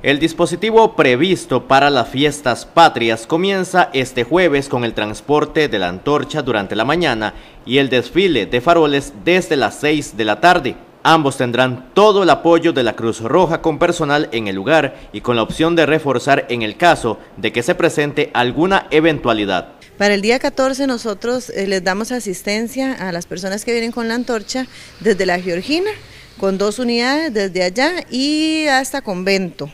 El dispositivo previsto para las fiestas patrias comienza este jueves con el transporte de la antorcha durante la mañana y el desfile de faroles desde las 6 de la tarde. Ambos tendrán todo el apoyo de la Cruz Roja con personal en el lugar y con la opción de reforzar en el caso de que se presente alguna eventualidad. Para el día 14 nosotros les damos asistencia a las personas que vienen con la antorcha desde la Georgina, con 2 unidades desde allá y hasta Convento.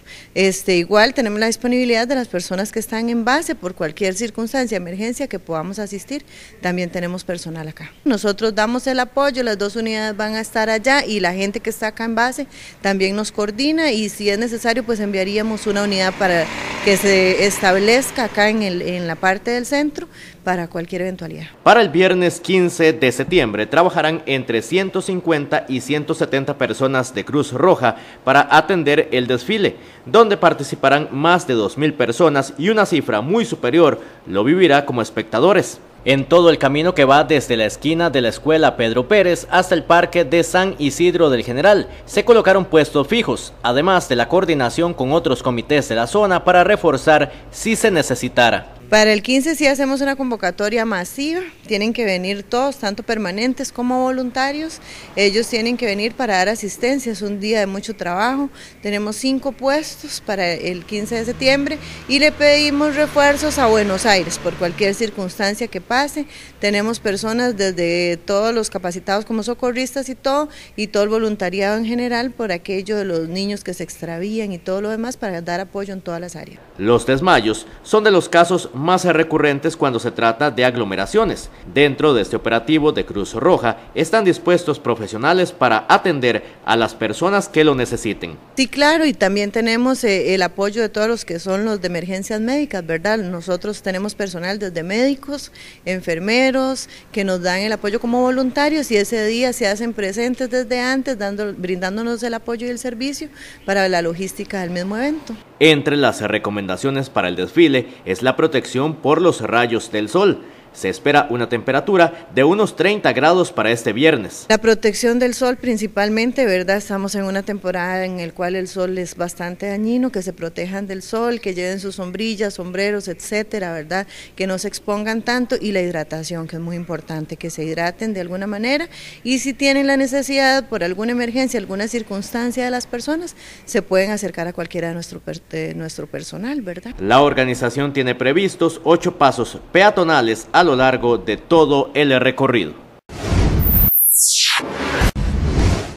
Igual tenemos la disponibilidad de las personas que están en base por cualquier circunstancia, emergencia que podamos asistir, también tenemos personal acá. Nosotros damos el apoyo, las 2 unidades van a estar allá y la gente que está acá en base también nos coordina y si es necesario pues enviaríamos una unidad para que se establezca acá en la parte del centro para cualquier eventualidad. Para el viernes 15 de septiembre trabajarán entre 150 y 170 personas de Cruz Roja para atender el desfile, donde participarán más de 2.000 personas y una cifra muy superior lo vivirá como espectadores. En todo el camino que va desde la esquina de la escuela Pedro Pérez hasta el parque de San Isidro del General, se colocaron puestos fijos, además de la coordinación con otros comités de la zona para reforzar si se necesitara. Para el 15 sí hacemos una convocatoria masiva, tienen que venir todos, tanto permanentes como voluntarios, ellos tienen que venir para dar asistencia, es un día de mucho trabajo, tenemos 5 puestos para el 15 de septiembre y le pedimos refuerzos a Buenos Aires por cualquier circunstancia que pase, tenemos personas desde todos los capacitados como socorristas y todo el voluntariado en general por aquello de los niños que se extravían y todo lo demás para dar apoyo en todas las áreas. Los desmayos son de los casos más recurrentes cuando se trata de aglomeraciones. Dentro de este operativo de Cruz Roja están dispuestos profesionales para atender a las personas que lo necesiten. Sí, claro, y también tenemos el apoyo de todos los que son los de emergencias médicas, ¿verdad? Nosotros tenemos personal desde médicos, enfermeros, que nos dan el apoyo como voluntarios y ese día se hacen presentes desde antes, brindándonos el apoyo y el servicio para la logística del mismo evento. Entre las recomendaciones para el desfile es la protección por los rayos del sol. Se espera una temperatura de unos 30 grados para este viernes. La protección del sol principalmente, ¿verdad? Estamos en una temporada en la cual el sol es bastante dañino, que se protejan del sol, que lleven sus sombrillas, sombreros, etcétera, ¿verdad? Que no se expongan tanto y la hidratación, que es muy importante, que se hidraten de alguna manera y si tienen la necesidad por alguna emergencia, alguna circunstancia de las personas, se pueden acercar a cualquiera de nuestro personal, ¿verdad? La organización tiene previstos 8 pasos peatonales a lo largo de todo el recorrido.